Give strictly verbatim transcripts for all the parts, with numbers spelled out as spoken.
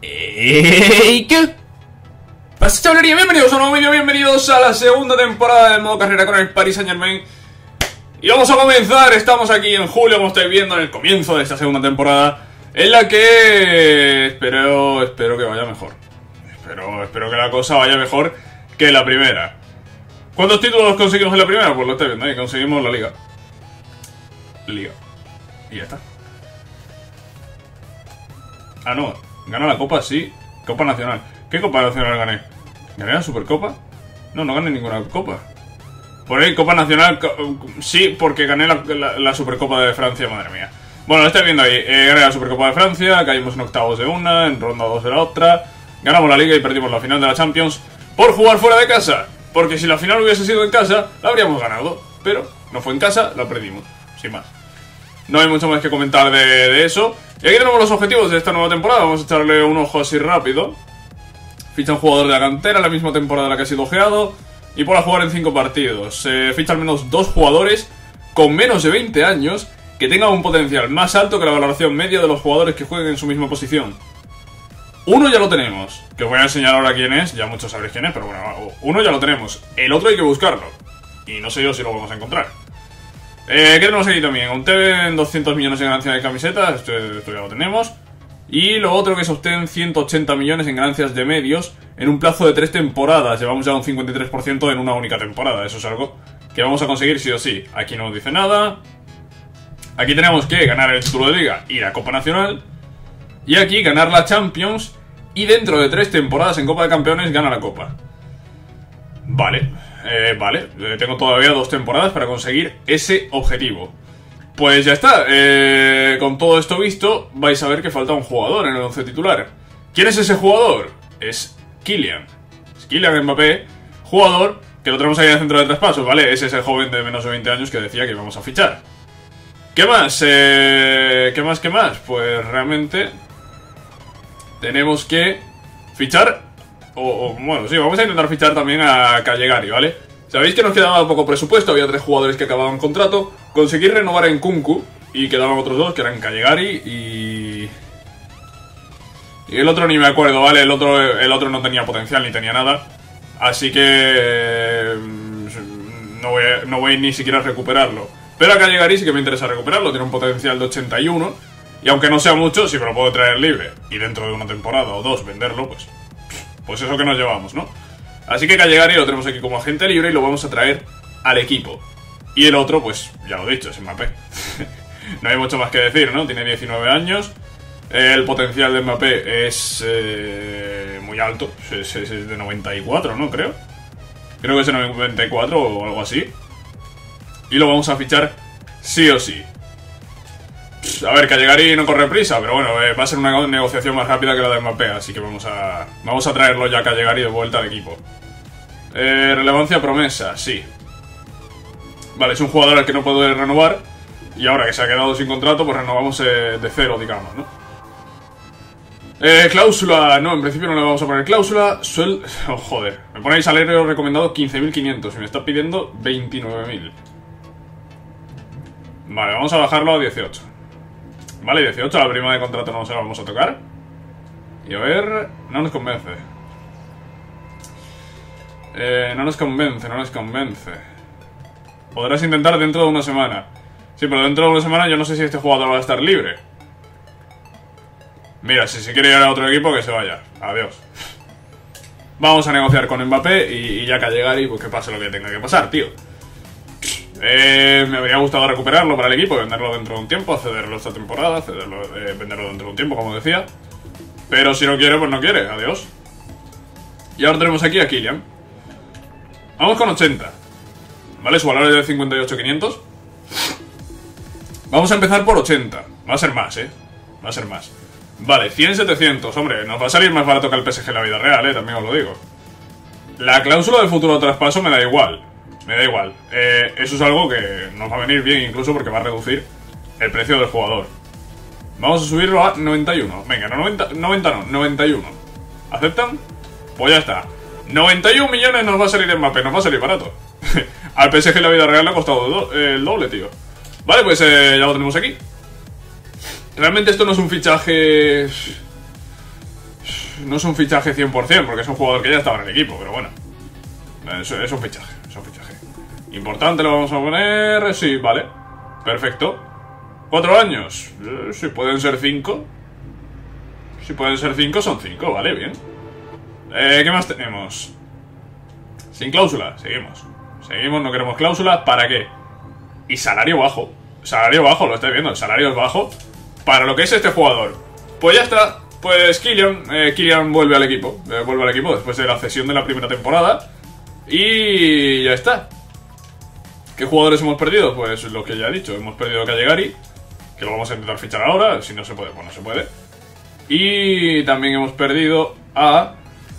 ¡Ey! ¿Qué pasa, chavalería? Bienvenidos a un nuevo vídeo, bienvenidos a la segunda temporada del modo carrera con el Paris Saint-Germain. Y vamos a comenzar, estamos aquí en julio, como estáis viendo, en el comienzo de esta segunda temporada, en la que espero, espero que vaya mejor. Espero, espero que la cosa vaya mejor que la primera. ¿Cuántos títulos conseguimos en la primera? Pues lo estáis viendo ahí, conseguimos la liga. Liga. Y ya está. Ah, no, gana la Copa, sí. Copa Nacional. ¿Qué Copa Nacional gané? ¿Gané la Supercopa? No, no gané ninguna Copa. Por ahí, Copa Nacional, sí, porque gané la, la, la Supercopa de Francia, madre mía. Bueno, lo estáis viendo ahí, eh, gané la Supercopa de Francia, caímos en octavos de una, en ronda dos de la otra, ganamos la Liga y perdimos la final de la Champions por jugar fuera de casa. Porque si la final hubiese sido en casa, la habríamos ganado. Pero no fue en casa, la perdimos, sin más. No hay mucho más que comentar de, de eso. Y aquí tenemos los objetivos de esta nueva temporada. Vamos a echarle un ojo así rápido. Ficha un jugador de la cantera, la misma temporada en la que ha sido ojeado, y podrá jugar en cinco partidos. Se ficha al menos dos jugadores con menos de veinte años que tengan un potencial más alto que la valoración media de los jugadores que jueguen en su misma posición. Uno ya lo tenemos, que os voy a enseñar ahora quién es. Ya muchos sabréis quién es, pero bueno, uno ya lo tenemos. El otro hay que buscarlo, y no sé yo si lo vamos a encontrar. Eh, ¿Qué tenemos aquí también? Un T V en doscientos millones en ganancia de camisetas, esto, esto ya lo tenemos. Y lo otro que se obtienen ciento ochenta millones en ganancias de medios en un plazo de tres temporadas. Llevamos ya un cincuenta y tres por ciento en una única temporada. Eso es algo que vamos a conseguir sí o sí. Aquí no nos dice nada. Aquí tenemos que ganar el título de Liga y la Copa Nacional. Y aquí ganar la Champions. Y dentro de tres temporadas en Copa de Campeones gana la Copa. Vale, eh, vale. Eh, tengo todavía dos temporadas para conseguir ese objetivo. Pues ya está, eh, con todo esto visto, vais a ver que falta un jugador en el once titular. ¿Quién es ese jugador? Es Kylian. Es Kylian Mbappé, jugador que lo tenemos ahí en el centro de traspasos, ¿vale? Ese es el joven de menos de veinte años que decía que íbamos a fichar. ¿Qué más? Eh, ¿Qué más? ¿Qué más? Pues realmente tenemos que fichar, o, o bueno, sí, vamos a intentar fichar también a Callegari, ¿vale? Sabéis que nos quedaba poco presupuesto, había tres jugadores que acababan contrato. Conseguí renovar en Nkunku y quedaban otros dos que eran Callegari y... Y el otro ni me acuerdo, ¿vale? El otro, el otro no tenía potencial ni tenía nada. Así que... No voy, a, no voy ni siquiera a recuperarlo. Pero a Callegari sí que me interesa recuperarlo, tiene un potencial de ochenta y uno. Y aunque no sea mucho, si me lo puedo traer libre y dentro de una temporada o dos venderlo, pues... Pues eso que nos llevamos, ¿no? Así que Callegari lo tenemos aquí como agente libre y lo vamos a traer al equipo. Y el otro, pues ya lo he dicho, es Mbappé. No hay mucho más que decir, ¿no? Tiene diecinueve años. El potencial de Mbappé es eh, muy alto. Es, es, es de noventa y cuatro, ¿no? Creo. Creo que es de noventa y cuatro o algo así. Y lo vamos a fichar sí o sí. A ver, Callegari no corre prisa, pero bueno, eh, va a ser una negociación más rápida que la de Mbappé, así que vamos a vamos a traerlo ya a Callegari de vuelta al equipo. Eh, relevancia promesa, sí. Vale, es un jugador al que no puedo renovar, y ahora que se ha quedado sin contrato, pues renovamos eh, de cero, digamos, ¿no? Eh, cláusula, no, en principio no le vamos a poner cláusula. Suel... Oh, joder, me ponéis salario recomendado quince mil quinientos y me está pidiendo veintinueve mil. Vale, vamos a bajarlo a dieciocho. Vale, dieciocho, la prima de contrato no se la vamos a tocar. Y a ver... No nos convence. Eh, no nos convence, no nos convence. Podrás intentar dentro de una semana. Sí, pero dentro de una semana yo no sé si este jugador va a estar libre. Mira, si se quiere ir a otro equipo, que se vaya. Adiós. Vamos a negociar con Mbappé y, y ya Callegari, pues que pase lo que tenga que pasar, tío. Eh, me habría gustado recuperarlo para el equipo, venderlo dentro de un tiempo, cederlo esta temporada, cederlo, eh, venderlo dentro de un tiempo, como decía. Pero si no quiere, pues no quiere, adiós. Y ahora tenemos aquí a Kylian. Vamos con ochenta. Vale, su valor es de cincuenta y ocho mil quinientos. Vamos a empezar por ochenta. Va a ser más, eh. Va a ser más. Vale, cien setecientos. Hombre, nos va a salir más barato que el P S G en la vida real, eh. También os lo digo. La cláusula del futuro traspaso me da igual. Me da igual, eh, eso es algo que nos va a venir bien incluso porque va a reducir el precio del jugador. Vamos a subirlo a noventa y uno. Venga, no noventa, noventa no, noventa y uno. ¿Aceptan? Pues ya está. noventa y un millones nos va a salir en Mbappé, nos va a salir barato. Al P S G en la vida real le ha costado do el doble, tío. Vale, pues eh, ya lo tenemos aquí. Realmente esto no es un fichaje no es un fichaje cien por cien, porque es un jugador que ya estaba en el equipo, pero bueno. Es, es un fichaje, es un fichaje. Importante lo vamos a poner... Sí, vale. Perfecto. Cuatro años. Eh, si pueden ser cinco. Si pueden ser cinco, son cinco, vale, bien. Eh, ¿qué más tenemos? Sin cláusula, seguimos. Seguimos, no queremos cláusula, ¿para qué? Y salario bajo. Salario bajo, lo estáis viendo, el salario es bajo. Para lo que es este jugador. Pues ya está. Pues Kylian, eh, Kylian vuelve al equipo. Eh, vuelve al equipo después de la cesión de la primera temporada. Y ya está. ¿Qué jugadores hemos perdido? Pues lo que ya he dicho. Hemos perdido a Calegari, que lo vamos a intentar fichar ahora. Si no se puede, pues no se puede. Y también hemos perdido a...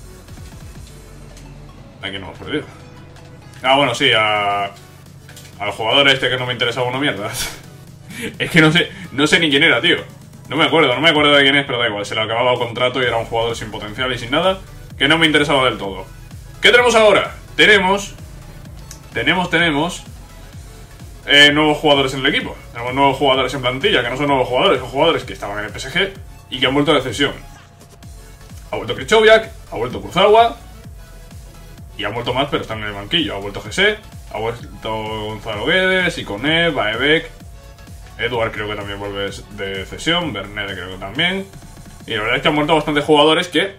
¿A quién hemos perdido? Ah, bueno, sí, a... al jugador este que no me interesaba una mierda. Es que no sé, no sé ni quién era, tío. No me acuerdo, no me acuerdo de quién es, pero da igual. Se le acababa el contrato y era un jugador sin potencial y sin nada, que no me interesaba del todo. ¿Qué tenemos ahora? Tenemos... Tenemos, tenemos... Eh, nuevos jugadores en el equipo. Tenemos nuevos jugadores en plantilla, que no son nuevos jugadores, son jugadores que estaban en el P S G y que han vuelto de cesión. Ha vuelto Krychowiak, ha vuelto Kurzawa y han vuelto más, pero están en el banquillo. Ha vuelto G S, ha vuelto Gonzalo Guedes, Ikoné, Baebek, Edward creo que también vuelve de cesión, Bernede creo que también. Y la verdad es que han vuelto bastantes jugadores que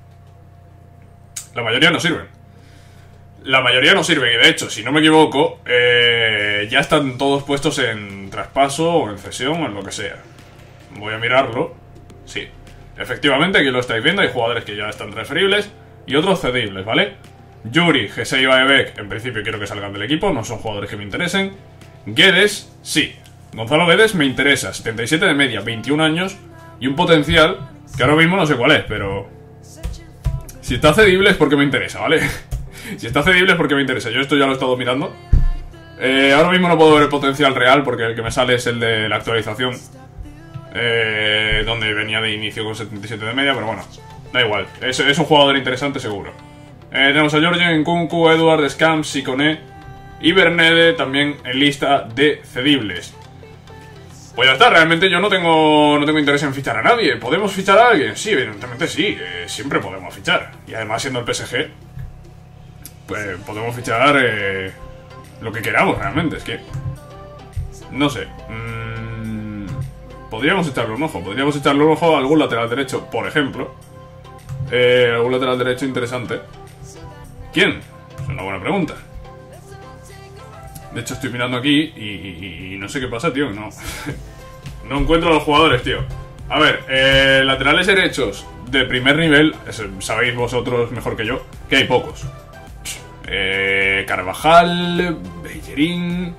la mayoría no sirven. La mayoría no sirven y de hecho, si no me equivoco, eh, ya están todos puestos en traspaso o en cesión o en lo que sea. Voy a mirarlo. Sí, efectivamente, aquí lo estáis viendo, hay jugadores que ya están transferibles y otros cedibles, ¿vale? Yuri, G S y Baebek, en principio quiero que salgan del equipo, no son jugadores que me interesen. Guedes, sí. Gonzalo Guedes me interesa, setenta y siete de media, veintiún años y un potencial que ahora mismo no sé cuál es, pero... Si está cedible es porque me interesa, ¿vale? Si está cedible es porque me interesa. Yo esto ya lo he estado mirando. Eh, ahora mismo no puedo ver el potencial real porque el que me sale es el de la actualización. Eh, donde venía de inicio con setenta y siete de media, pero bueno, da igual. Es, es un jugador interesante seguro. Eh, tenemos a Georgian, Nkunku, Edward, Scamps, Ikoné y Bernede también en lista de cedibles. Pues ya está, realmente yo no tengo, no tengo interés en fichar a nadie. ¿Podemos fichar a alguien? Sí, evidentemente sí. Eh, siempre podemos fichar. Y además siendo el P S G... Pues podemos fichar eh, lo que queramos realmente, es que... No sé. Mmm, podríamos echarle un ojo, podríamos echarle un ojo a algún lateral derecho, por ejemplo. Eh, algún lateral derecho interesante. ¿Quién? Es una buena pregunta. De hecho estoy mirando aquí y, y, y no sé qué pasa, tío, no... No encuentro a los jugadores, tío. A ver, eh, laterales derechos de primer nivel, sabéis vosotros mejor que yo, que hay pocos. Eh, Carvajal, Bellerín,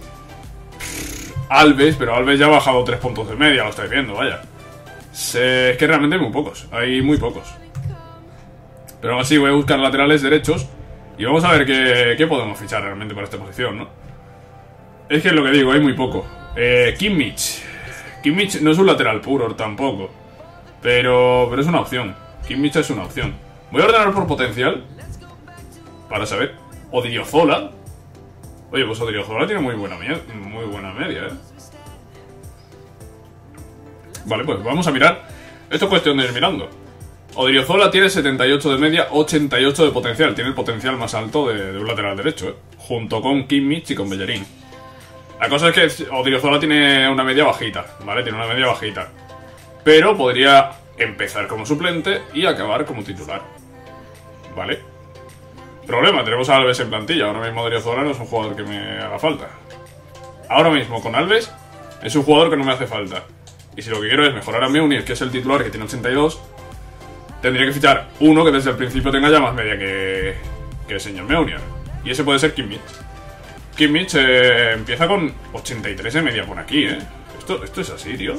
Alves, pero Alves ya ha bajado tres puntos de media, lo estáis viendo, vaya. Se, es que realmente hay muy pocos, hay muy pocos. Pero aún así voy a buscar laterales derechos y vamos a ver qué, qué podemos fichar realmente para esta posición, ¿no? Es que es lo que digo, hay muy poco. Eh, Kimmich. Kimmich no es un lateral puro tampoco, pero, pero es una opción. Kimmich es una opción. Voy a ordenar por potencial para saber. Odriozola. Oye, pues Odriozola tiene muy buena, muy buena media, ¿eh? Vale, pues vamos a mirar. Esto es cuestión de ir mirando. Odriozola tiene setenta y ocho de media, ochenta y ocho de potencial. Tiene el potencial más alto de, de un lateral derecho, ¿eh? Junto con Kimmich y con Bellerín. La cosa es que Odriozola tiene una media bajita, ¿vale? Tiene una media bajita. Pero podría empezar como suplente y acabar como titular, ¿vale? Problema, tenemos a Alves en plantilla. Ahora mismo Odriozola no es un jugador que me haga falta. Ahora mismo con Alves es un jugador que no me hace falta. Y si lo que quiero es mejorar a Meunier, que es el titular, que tiene ochenta y dos, tendría que fichar uno que desde el principio tenga ya más media que, que el señor Meunier. Y ese puede ser Kimmich. Kimmich eh, empieza con ochenta y tres de media por aquí, ¿eh? Esto, esto es así, tío.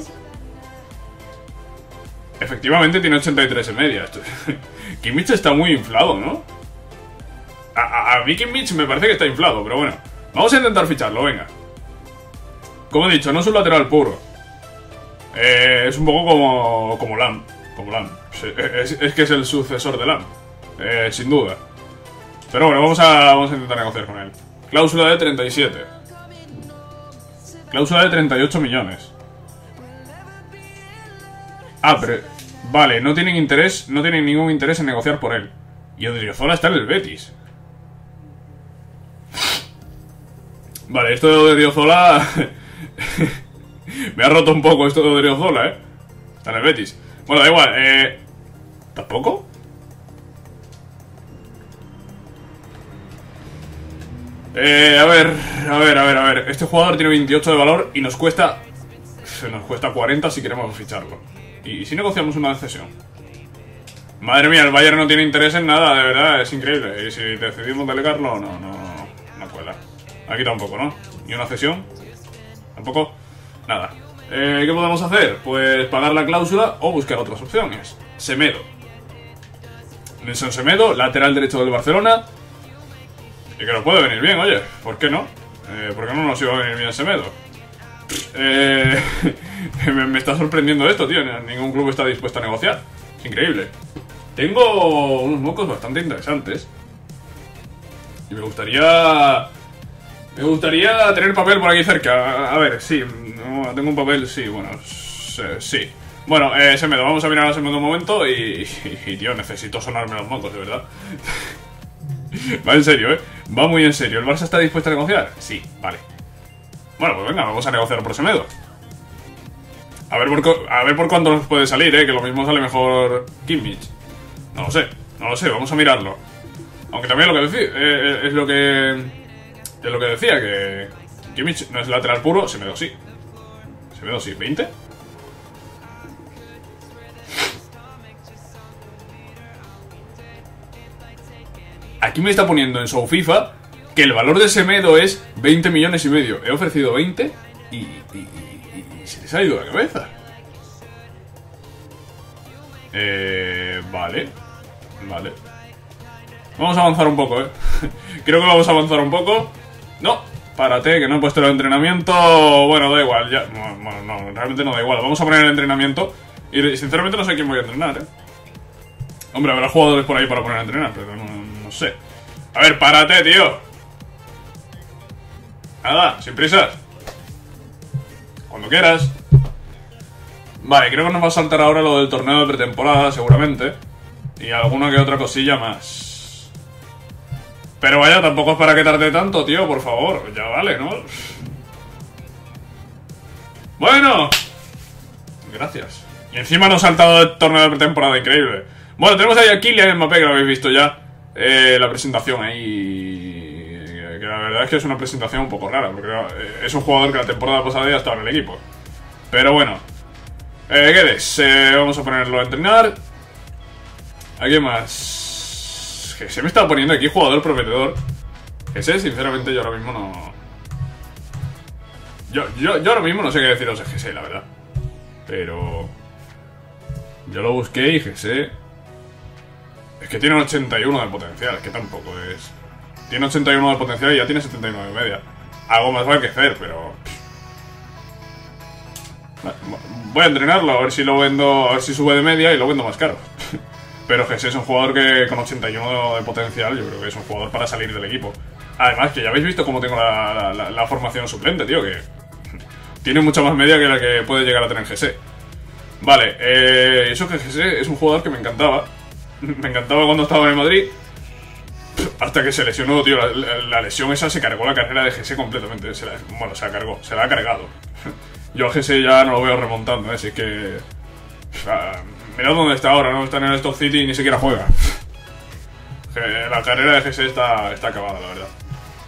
Efectivamente tiene ochenta y tres de media. Esto... Kimmich está muy inflado, ¿no? A, a, a mí Kimmich me parece que está inflado, pero bueno. Vamos a intentar ficharlo, venga. Como he dicho, no es un lateral puro. Eh, es un poco como, como Lam. Como Lam. Es, es que es el sucesor de Lam. Eh, sin duda. Pero bueno, vamos a, vamos a intentar negociar con él. Cláusula de treinta y siete. Cláusula de treinta y ocho millones. Ah, pero... Vale, no tienen interés, no tienen ningún interés en negociar por él. Y Odriozola está en el Betis. Vale, esto de Odriozola me ha roto un poco esto de Odriozola, eh. Está en el Betis. Bueno, da igual, eh... ¿tampoco? Eh, a ver, a ver, a ver, a ver. Este jugador tiene veintiocho de valor y nos cuesta... Nos cuesta cuarenta si queremos ficharlo. ¿Y si negociamos una cesión? Madre mía, el Bayern no tiene interés en nada, de verdad, es increíble. Y si decidimos delegarlo, no, no, no cuela. Aquí tampoco, ¿no? ¿Ni una cesión? ¿Tampoco? Nada. Eh, ¿Qué podemos hacer? Pues pagar la cláusula o buscar otras opciones. Semedo. Nelson Semedo, lateral derecho del Barcelona. Y que nos puede venir bien, oye, ¿por qué no? Eh, ¿Por qué no nos iba a venir bien Semedo? Eh, me, me está sorprendiendo esto, tío. Ningún club está dispuesto a negociar. Es increíble. Tengo unos mocos bastante interesantes. Y me gustaría... Me gustaría tener papel por aquí cerca. A ver, sí. No, tengo un papel, sí, bueno. Sí. Bueno, eh, Semedo, vamos a mirar a Semedo un momento y, y, y, tío, necesito sonarme los mocos, de verdad. Va en serio, ¿eh? Va muy en serio. ¿El Barça está dispuesto a negociar? Sí, vale. Bueno, pues venga, vamos a negociar por Semedo. A ver por, a ver por cuánto nos puede salir, ¿eh? Que lo mismo sale mejor Kimmich. No lo sé, no lo sé, vamos a mirarlo. Aunque también lo que decía, eh, es lo que... Es lo que decía, que... Kimmich no es lateral puro, Semedo sí. Semedo sí, ¿veinte? Aquí me está poniendo en su FIFA que el valor de Semedo es veinte millones y medio. He ofrecido veinte y, y, y, y se les ha ido la cabeza. Eh, vale. Vale. Vamos a avanzar un poco, eh. Creo que vamos a avanzar un poco. No, párate, que no he puesto el entrenamiento. Bueno, da igual, ya. Bueno, no, realmente no da igual. Vamos a poner el entrenamiento. Y sinceramente no sé quién voy a entrenar, eh. Hombre, habrá jugadores por ahí para poner a entrenar, pero no, no sé. A ver, párate, tío. Nada, sin prisas. Cuando quieras. Vale, creo que nos va a saltar ahora lo del torneo de pretemporada, seguramente. Y alguna que otra cosilla más. Pero vaya, tampoco es para que tarde tanto, tío, por favor. Ya vale, ¿no? Bueno. Gracias. Y encima nos ha saltado el torneo de pretemporada, increíble. Bueno, tenemos ahí a Kylian Mbappé, que lo habéis visto ya. Eh, la presentación ahí... Que la verdad es que es una presentación un poco rara, porque es un jugador que la temporada pasada ya estaba en el equipo. Pero bueno. Eh, Guedes, eh, vamos a ponerlo a entrenar. ¿Aquí más? Que se me está poniendo aquí jugador prometedor. Que sé, sinceramente, yo ahora mismo no... Yo, yo, yo ahora mismo no sé qué deciros de G S, la verdad. Pero... Yo lo busqué y G S... Es que tiene un ochenta y uno de potencial, que tampoco es... Tiene ochenta y uno de potencial y ya tiene setenta y nueve de media. Algo más vale que hacer, pero... Voy a entrenarlo, a ver si lo vendo... A ver si sube de media y lo vendo más caro. Pero G S es un jugador que con ochenta y uno de potencial, yo creo que es un jugador para salir del equipo. Además, que ya habéis visto cómo tengo la, la, la, la formación suplente, tío, que... Tiene mucha más media que la que puede llegar a tener G S. Vale, eh, eso que G S es un jugador que me encantaba. Me encantaba cuando estaba en el Madrid. Hasta que se lesionó, tío. La, la, la lesión esa se cargó la carrera de G S completamente. Se la, bueno, se la cargó, se la ha cargado. Yo a G S ya no lo veo remontando, ¿eh? Así que... O sea, mirad dónde está ahora, ¿no? Está en el Stock City y ni siquiera juega. La carrera de G S está, está acabada, la verdad.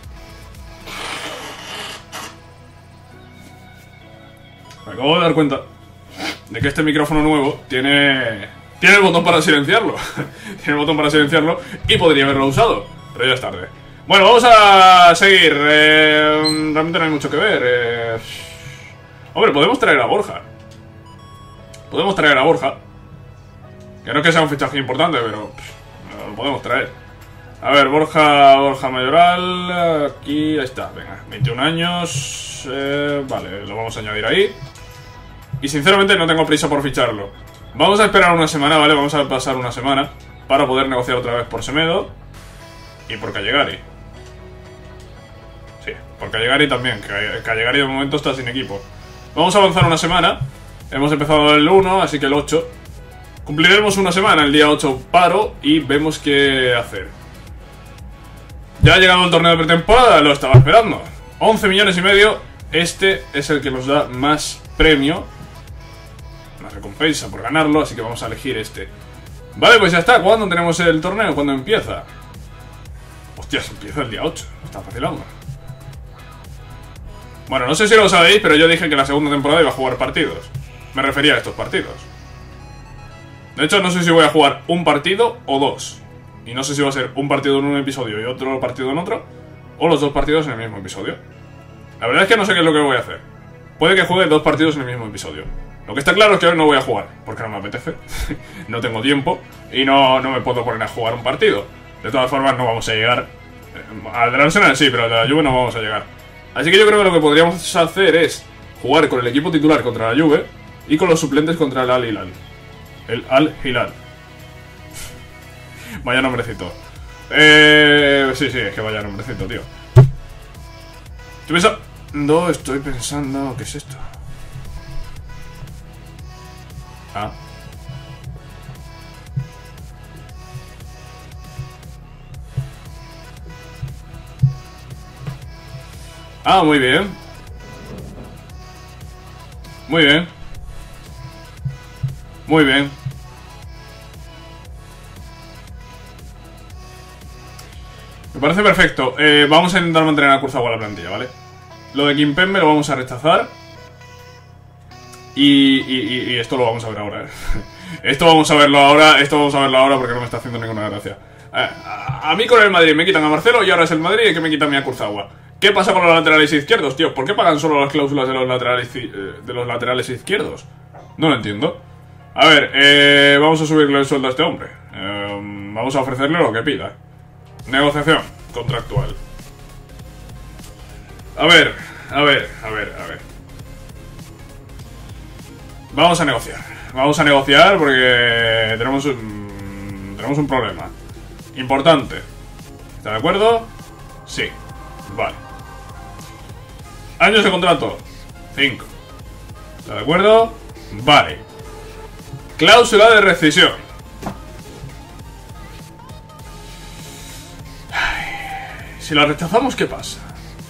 Me acabo de dar cuenta de que este micrófono nuevo tiene... Tiene el botón para silenciarlo. Tiene el botón para silenciarlo y podría haberlo usado, pero ya es tarde. Bueno, vamos a seguir. Eh, realmente no hay mucho que ver. Eh, hombre, podemos traer a Borja. Podemos traer a Borja. Que no es que sea un fichaje importante, pero pff, lo podemos traer. A ver, Borja, Borja Mayoral. Aquí, ahí está, venga, veintiún años. Eh, vale, lo vamos a añadir ahí. Y sinceramente no tengo prisa por ficharlo. Vamos a esperar una semana, ¿vale? Vamos a pasar una semana para poder negociar otra vez por Semedo y por Callegari. Sí, por Callegari también, que Callegari de momento está sin equipo. Vamos a avanzar una semana. Hemos empezado el uno, así que el ocho Cumpliremos una semana, el día ocho paro y vemos qué hacer. Ya ha llegado el torneo de pretemporada, lo estaba esperando. once millones y medio, este es el que nos da más premio, más recompensa por ganarlo, así que vamos a elegir este. Vale, pues ya está. ¿Cuándo tenemos el torneo? ¿Cuándo empieza? Hostias, empieza el día ocho, está facilando. Bueno, no sé si lo sabéis, pero yo dije que la segunda temporada iba a jugar partidos. Me refería a estos partidos. De hecho, no sé si voy a jugar un partido o dos. Y no sé si va a ser un partido en un episodio y otro partido en otro, o los dos partidos en el mismo episodio. La verdad es que no sé qué es lo que voy a hacer. Puede que juegue dos partidos en el mismo episodio. Lo que está claro es que hoy no voy a jugar, porque no me apetece. No tengo tiempo y no, no me puedo poner a jugar un partido. De todas formas, no vamos a llegar. Al del Arsenal sí, pero al de la Juve no vamos a llegar. Así que yo creo que lo que podríamos hacer es jugar con el equipo titular contra la Juve y con los suplentes contra el Al Hilal. El Al Hilal. Vaya nombrecito. Eh, sí, sí, es que vaya nombrecito, tío. Estoy pensando... Estoy pensando... ¿Qué es esto? Ah. Ah, muy bien. Muy bien. Muy bien. Me parece perfecto. Eh, vamos a intentar mantener a Kurzawa la plantilla, ¿vale? Lo de Kimpembe lo vamos a rechazar. Y, y, y esto lo vamos a ver ahora, ¿eh? Esto vamos a verlo ahora. Esto vamos a verlo ahora porque no me está haciendo ninguna gracia. Eh, a, a mí con el Madrid me quitan a Marcelo y ahora es el Madrid el que me quita a mí a Kurzawa. ¿Qué pasa con los laterales izquierdos, tío? ¿Por qué pagan solo las cláusulas de los laterales, de los laterales izquierdos? No lo entiendo. A ver, eh, vamos a subirle el sueldo a este hombre. Eh, vamos a ofrecerle lo que pida. Negociación contractual. A ver, a ver, a ver, a ver. Vamos a negociar. Vamos a negociar porque tenemos un, tenemos un problema importante. ¿Está de acuerdo? Sí. Vale. Años de contrato. cinco. ¿Está de acuerdo? Vale. Cláusula de rescisión. Ay, si la rechazamos, ¿qué pasa?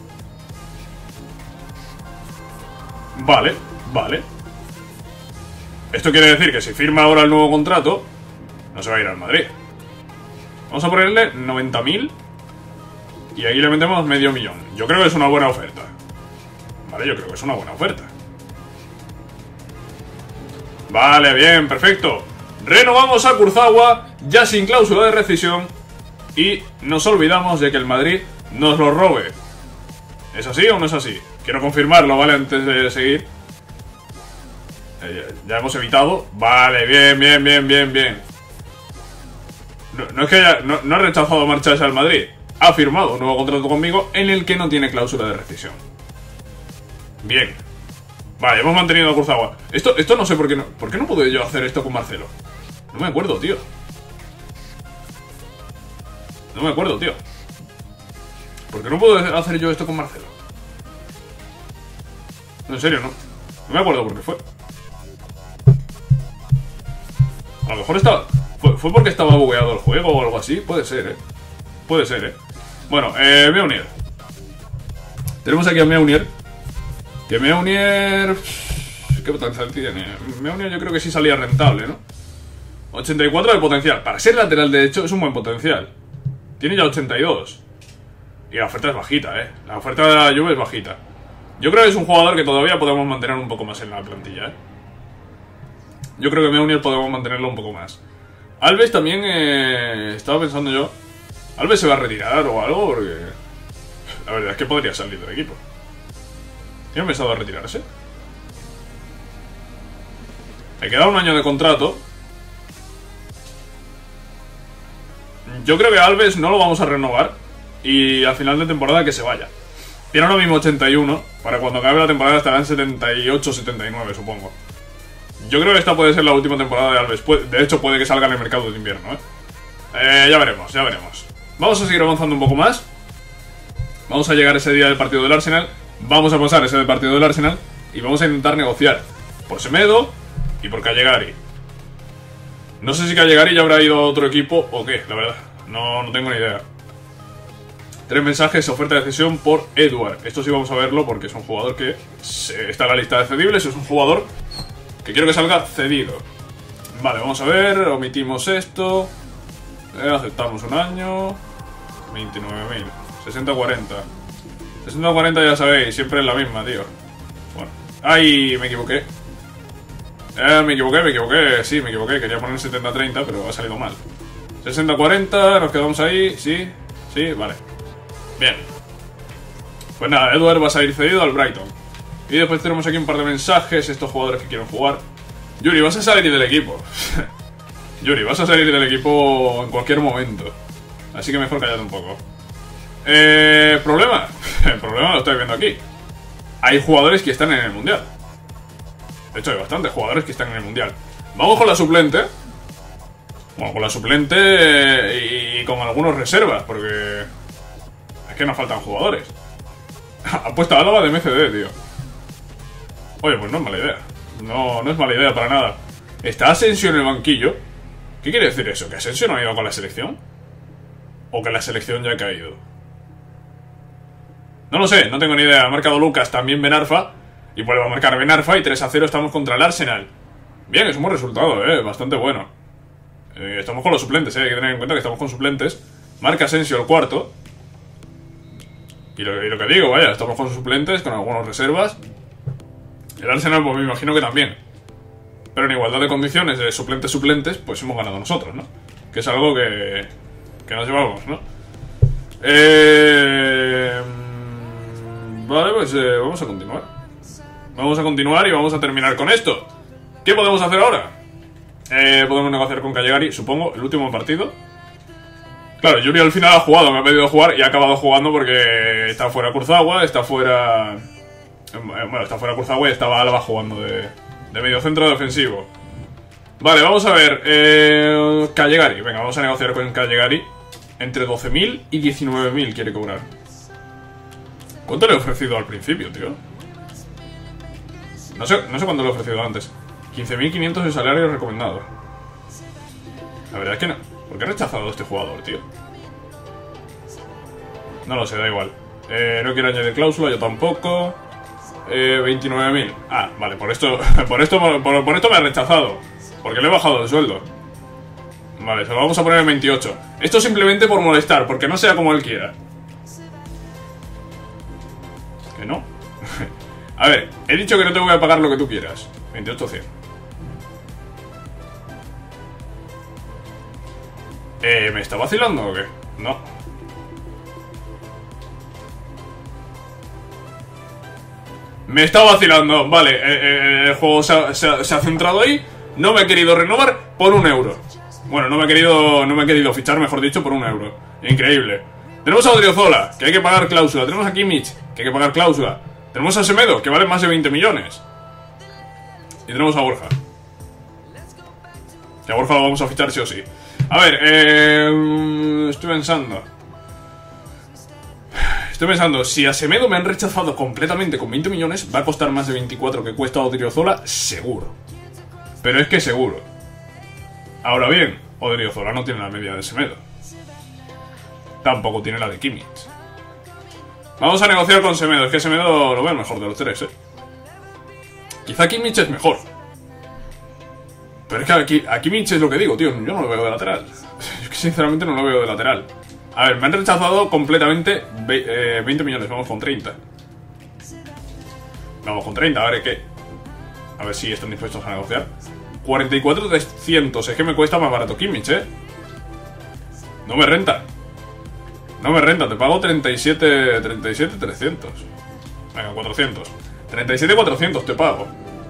Vale, vale. Esto quiere decir que si firma ahora el nuevo contrato, no se va a ir al Madrid. Vamos a ponerle noventa mil. Y aquí le metemos medio millón. Yo creo que es una buena oferta. Vale, yo creo que es una buena oferta. Vale, bien, perfecto. Renovamos a Kurzawa, ya sin cláusula de rescisión. Y nos olvidamos de que el Madrid nos lo robe. ¿Es así o no es así? Quiero confirmarlo, ¿vale? Antes de seguir. Eh, ya hemos evitado. Vale, bien, bien, bien, bien, bien. No, no es que haya, no, no ha rechazado marcharse al Madrid. Ha firmado un nuevo contrato conmigo en el que no tiene cláusula de rescisión. Bien. Vale, hemos mantenido a Kurzawa. Esto, esto no sé por qué no. ¿Por qué no puedo yo hacer esto con Marcelo? No me acuerdo, tío. No me acuerdo, tío. ¿Por qué no puedo hacer yo esto con Marcelo? No, en serio, no. No me acuerdo por qué fue. A lo mejor estaba... Fue, fue porque estaba bugueado el juego o algo así. Puede ser, eh. Puede ser, eh. Bueno, eh, Meunier. Tenemos aquí a Meunier. Que Meunier... ¿Qué potencial tiene? Meunier yo creo que sí salía rentable, ¿no? ochenta y cuatro de potencial. Para ser lateral derecho es un buen potencial. Tiene ya ochenta y dos. Y la oferta es bajita, ¿eh? La oferta de la Juve es bajita. Yo creo que es un jugador que todavía podemos mantener un poco más en la plantilla, ¿eh? Yo creo que Meunier podemos mantenerlo un poco más. Alves también... Eh, estaba pensando yo... Alves se va a retirar o algo porque... La verdad es que podría salir del equipo. ¿Tiene pensado a retirarse? Le queda un año de contrato. Yo creo que Alves no lo vamos a renovar. Y al final de temporada que se vaya. Tiene ahora mismo ochenta y uno. Para cuando acabe la temporada estará en setenta y ocho, setenta y nueve, supongo. Yo creo que esta puede ser la última temporada de Alves. De hecho, puede que salga en el mercado de invierno, ¿eh? Eh, ya veremos, ya veremos. Vamos a seguir avanzando un poco más. Vamos a llegar ese día del partido del Arsenal. Vamos a pasar ese del partido del Arsenal. Y vamos a intentar negociar por Semedo y por Callegari. No sé si Callegari ya habrá ido a otro equipo o qué, la verdad. No, no tengo ni idea. Tres mensajes, oferta de cesión por Edward. Esto sí vamos a verlo porque es un jugador que está en la lista de cedibles. Es un jugador que quiero que salga cedido. Vale, vamos a ver. Omitimos esto. Eh, aceptamos un año. veintinueve mil. sesenta cuarenta. sesenta cuarenta ya sabéis, siempre es la misma, tío. Bueno. ¡Ay! Me equivoqué. Eh, me equivoqué, me equivoqué. Sí, me equivoqué. Quería poner setenta treinta, pero ha salido mal. sesenta cuarenta, nos quedamos ahí. Sí, sí, vale. Bien. Pues nada, Edward va a salir cedido al Brighton. Y después tenemos aquí un par de mensajes. Estos jugadores que quieren jugar. Yuri, vas a salir del equipo. Yuri, vas a salir del equipo en cualquier momento. Así que mejor cállate un poco. Eh, ¿Problema? El problema lo estoy viendo aquí. Hay jugadores que están en el Mundial. De hecho, hay bastantes jugadores que están en el Mundial. Vamos con la suplente. Bueno, con la suplente y con algunos reservas, porque es que nos faltan jugadores. Ha puesto a Álava de M C D, tío. Oye, pues no es mala idea. No, no es mala idea para nada. ¿Está Asensio en el banquillo? ¿Qué quiere decir eso? ¿Que Asensio no ha ido con la selección? ¿O que la selección ya ha caído? No lo sé, no tengo ni idea. Ha marcado Lucas, también Benarfa. Y vuelve a marcar Benarfa y tres a cero estamos contra el Arsenal. Bien, es un buen resultado, eh, bastante bueno. eh, Estamos con los suplentes, eh, hay que tener en cuenta que estamos con suplentes. Marca Asensio el cuarto. Y lo, y lo que digo, vaya, estamos con suplentes, con algunas reservas. El Arsenal, pues me imagino que también. Pero en igualdad de condiciones de suplentes-suplentes, pues hemos ganado nosotros, ¿no? Que es algo que, que nos llevamos, ¿no? Eh... Vale, pues eh, vamos a continuar. Vamos a continuar y vamos a terminar con esto. ¿Qué podemos hacer ahora? Eh, podemos negociar con Callegari, supongo, el último partido. Claro, Yuri al final ha jugado, me ha pedido jugar y ha acabado jugando porque está fuera Kurzawa, está fuera... Bueno, está fuera Kurzawa y estaba Álava jugando de, de medio centro defensivo. Vale, vamos a ver. Eh, Callegari, venga, vamos a negociar con Callegari. Entre doce mil y diecinueve mil quiere cobrar. ¿Cuánto le he ofrecido al principio, tío? No sé, no sé cuánto le he ofrecido antes. quince mil quinientos de salario recomendado. La verdad es que no. ¿Por qué he rechazado a este jugador, tío? No lo sé, da igual. Eh, no quiero añadir cláusula, yo tampoco. Eh, veintinueve mil. Ah, vale, por esto, por esto por, por esto me ha rechazado. Porque le he bajado el sueldo. Vale, se lo vamos a poner en veintiocho. Esto simplemente por molestar, porque no sea como él quiera. ¿Que no? A ver, he dicho que no te voy a pagar lo que tú quieras. veintiocho cien. Eh, ¿me está vacilando o qué? No. Me está vacilando. Vale, eh, eh, el juego se ha, se, ha, se ha centrado ahí. No me ha querido renovar por un euro. Bueno, no me ha querido, no me ha querido fichar, mejor dicho, por un euro. Increíble. Tenemos a Odriozola, que hay que pagar cláusula. Tenemos a Kimmich, que hay que pagar cláusula. Tenemos a Semedo, que vale más de veinte millones. Y tenemos a Borja. Que a Borja lo vamos a fichar sí o sí. A ver, eh, estoy pensando. Estoy pensando, si a Semedo me han rechazado completamente con veinte millones, va a costar más de veinticuatro que cuesta Odriozola, seguro. Pero es que seguro. Ahora bien, Odriozola no tiene la media de Semedo. Tampoco tiene la de Kimmich. Vamos a negociar con Semedo. Es que Semedo lo ve el mejor de los tres, eh. Quizá Kimmich es mejor. Pero es que aquí, a Kimmich es lo que digo, tío. Yo no lo veo de lateral. Es que sinceramente no lo veo de lateral. A ver, me han rechazado completamente veinte millones. Vamos con treinta. Vamos con treinta, a ver qué. A ver si están dispuestos a negociar. cuarenta y cuatro trescientos. Es que me cuesta más barato Kimmich, eh. No me renta. No me renta, te pago treinta y siete trescientos. Venga, cuatrocientos. treinta y siete cuatrocientos te pago.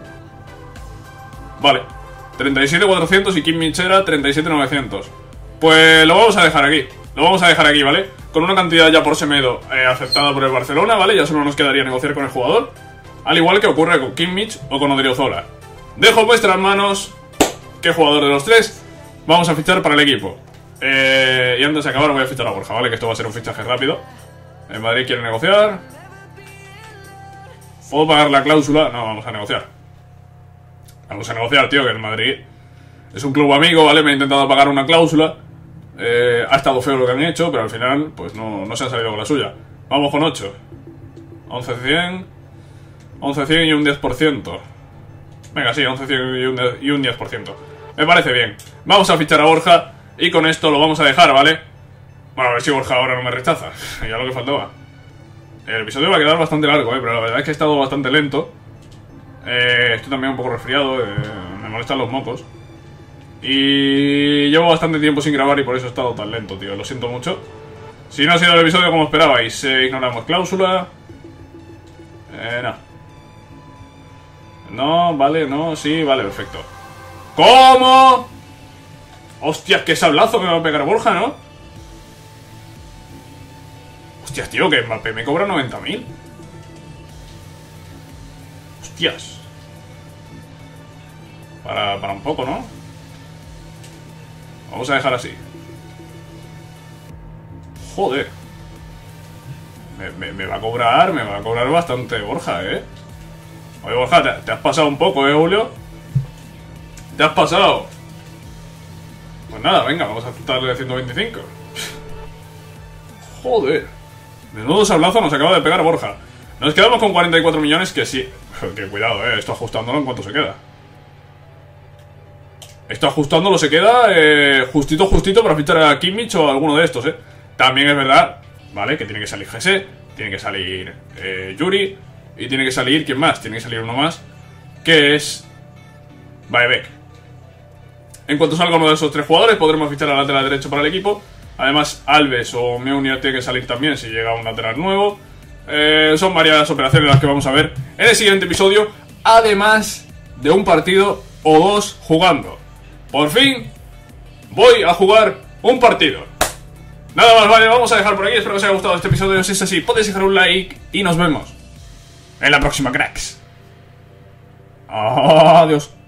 Vale. treinta y siete cuatrocientos y Kimmich era treinta y siete novecientos. Pues lo vamos a dejar aquí. Lo vamos a dejar aquí, ¿vale? Con una cantidad ya por Semedo eh, aceptada por el Barcelona, ¿vale? Ya solo nos quedaría negociar con el jugador. Al igual que ocurre con Kimmich o con Odriozola. Dejo en vuestras manos qué jugador de los tres vamos a fichar para el equipo. Eh, y antes de acabar voy a fichar a Borja, ¿vale? Que esto va a ser un fichaje rápido. En Madrid quiere negociar. ¿Puedo pagar la cláusula? No, vamos a negociar. Vamos a negociar, tío, que el Madrid... Es un club amigo, ¿vale? Me he intentado pagar una cláusula. Eh, ha estado feo lo que han hecho, pero al final, pues no, no se han salido con la suya. Vamos con ocho. once cien. once cien y un diez por ciento. Venga, sí, once cien y un diez por ciento. Me parece bien. Vamos a fichar a Borja y con esto lo vamos a dejar, ¿vale? Bueno, a ver si Borja ahora no me rechaza. Ya lo que faltaba. El episodio va a quedar bastante largo, ¿eh? Pero la verdad es que he estado bastante lento. Eh, estoy también un poco resfriado. Eh, me molestan los mocos. Y llevo bastante tiempo sin grabar y por eso he estado tan lento, tío. Lo siento mucho. Si no ha sido el episodio como esperabais, eh, ignoramos cláusula. Eh, no. No, vale, no, sí, vale, perfecto. ¿Cómo? Hostias, qué sablazo me va a pegar Borja, ¿no? Hostias, tío, que Mbappé me cobra noventa mil. Hostias. Para, para un poco, ¿no? Vamos a dejar así. Joder. Me, me, me va a cobrar, me va a cobrar bastante Borja, ¿eh? Oye, Borja, te, te has pasado un poco, ¿eh, Julio? Te has pasado. Pues nada, venga, vamos a darle ciento veinticinco. Joder. Menudo sablazo nos acaba de pegar Borja. Nos quedamos con cuarenta y cuatro millones, que sí. Que cuidado, eh, esto ajustándolo en cuanto se queda. Esto ajustándolo se queda eh, justito, justito para fichar a Kimmich o a alguno de estos, eh. También es verdad, ¿vale? Que tiene que salir G S, tiene que salir eh, Yuri y tiene que salir, ¿quién más? Tiene que salir uno más, que es Baebek. En cuanto salga uno de esos tres jugadores, podremos fichar al lateral derecho para el equipo. Además, Alves o Meunier tiene que salir también si llega un lateral nuevo. Eh, son varias operaciones las que vamos a ver en el siguiente episodio, además de un partido o dos jugando. Por fin voy a jugar un partido. Nada más, vale, vamos a dejar por aquí. Espero que os haya gustado este episodio. Si es así, podéis dejar un like y nos vemos en la próxima, cracks. Adiós.